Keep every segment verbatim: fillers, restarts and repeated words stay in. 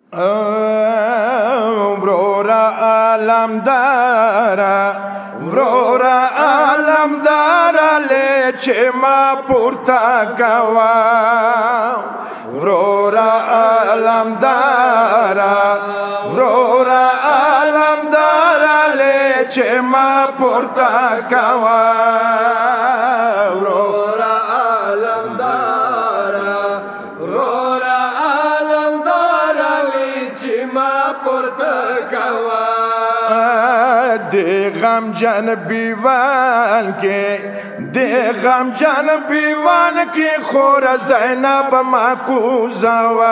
ورورا عالم دارا ورورا عالم دارا لیچه ما پورتا کوا ورورا عالم دارا ورورا عالم دارا لیچه ما پورتا کوا ورورا عالم دارا ورورا عالم دارا لیچه ما پورتا کوا دے غم جان بیوان کے دے غم جان بیوان کے خور زینب ما کو زوا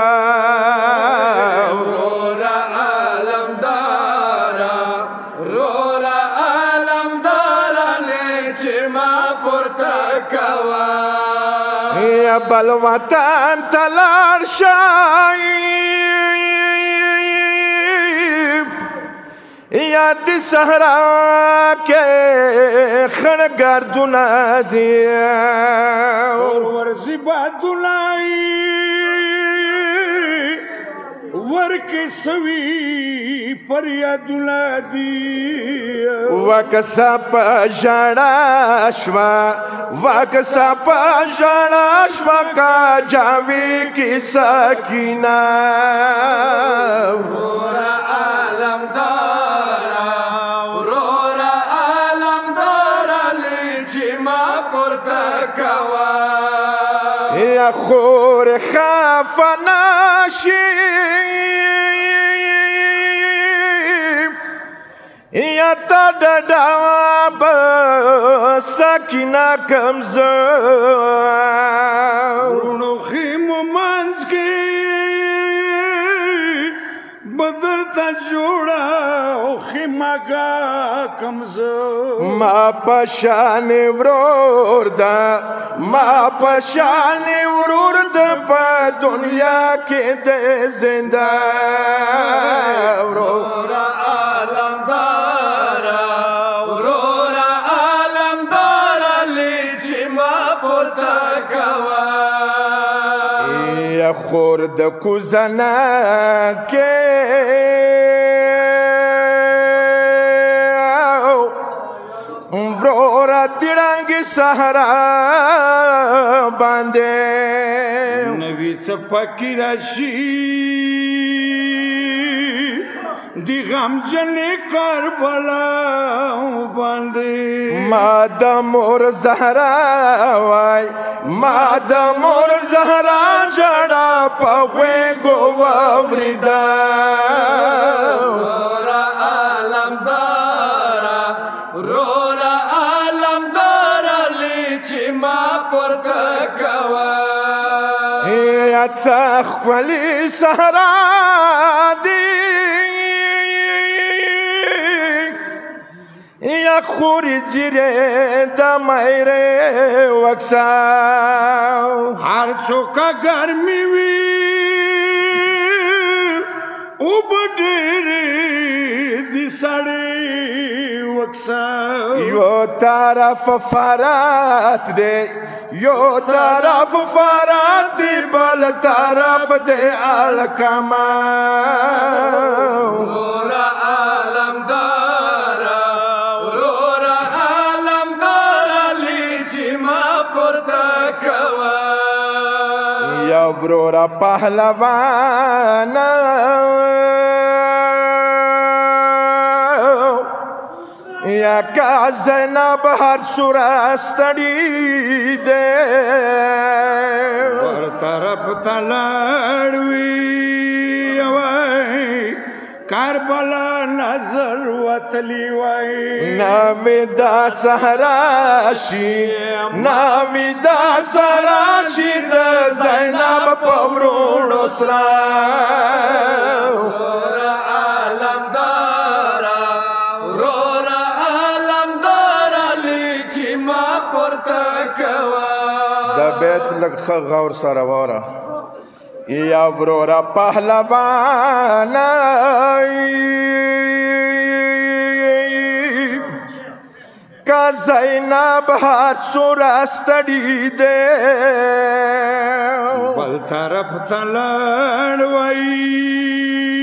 رورا عالم دارا رورا عالم دارا لیچ ما پورتا کوا یا بل وطن تلار شائی یاد صحرا کے خن گردنا دیا اور ورزی بادولائی ورک سوی پر یادولا دیا وکسا پا جانا شوا وکسا پا جانا شوا کا جاوی کی سکینہ ورورا عالم دارا ورورا عالم دارا لیچی ما پورتا کوا یا خور خافناشی یا تا ڈاڈا بسکینہ کمزا رونو خیم منز کی بدر تا جوڑا خیمہ کا کمزا ما پشان ورور دا ما پشان ورور دا پا دنیا کے دے زندہ ورورا عالم دارا ورورا عالم دارا لیچ ما پورتا کوا یا خورد کزنا کے ورورا تیرانگی سہرا باندے نبی چپکی راشی دی غم جنی کربلا باندے مادا مور زہرا وائی مادا مور زہرا جڑا پاوے گو وریدا رورا عالم دارا رورا عالم دارا لیچی ما پورتا کوا یا چاخ کوالی سہرا دی یا خوری جیرے دا میرے وکسا ہر چوکا گرمی وی او بڑیری دی سڑی وکسا یو طرف فرات دے یو طرف فرات دی بل طرف دے الکما ورورا عالم دارا ورورا عالم دارا لیچی ما پورتا کوا یا ورورا پہلوانا یا کا زینب ہر سورستڑی دے ور طرف تلڑوی وائی کربلا نظر وطلی وائی ناوی دا سہراشی ناوی دا سہراشی دا زینب پورون اسرا ورورا عالم دارا ورورا عالم دارا لیچی ما پورتا کوا دا بیت لگ خغ غور سروارا یا ورورا پہلوانا کا زینب ہر سورستڑی دے بل طرف تلڑ وئی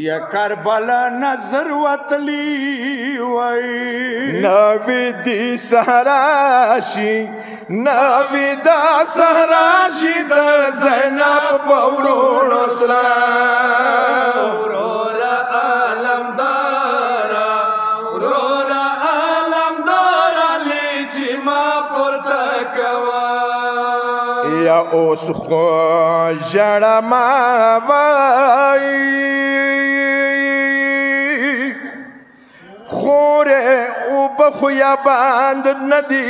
یا کربلا نظر وتلی وای ناوی دی سهراشی ناوی دا سهراشی دا زینب بورون اسلام ورورا عالم دارا ورورا عالم دارا لیچی ما پورتا کوا یا اوس خو جڑا ما وای خوره او بخویا باند ندی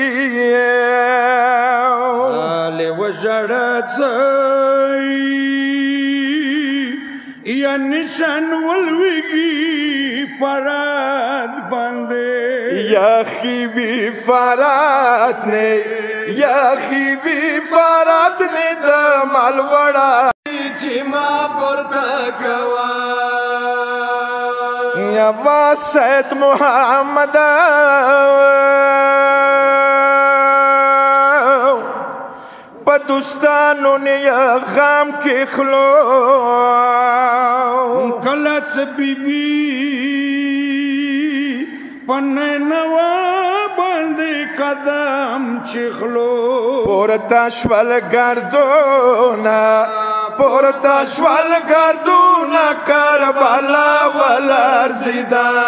آلی و جڑت سای یا نشان ولویگی پراد بندے یا خیوی فرات نے یا خیوی فرات نے دمال وڑا چی ما پورتا کوا یا واسط محمد پدستانو نے یا غام کے خلو کلچ بی بی پننوا باندې قدم چخلو پورتا شوال گردونا پورتا شوال گردونا کربلا والارزیدان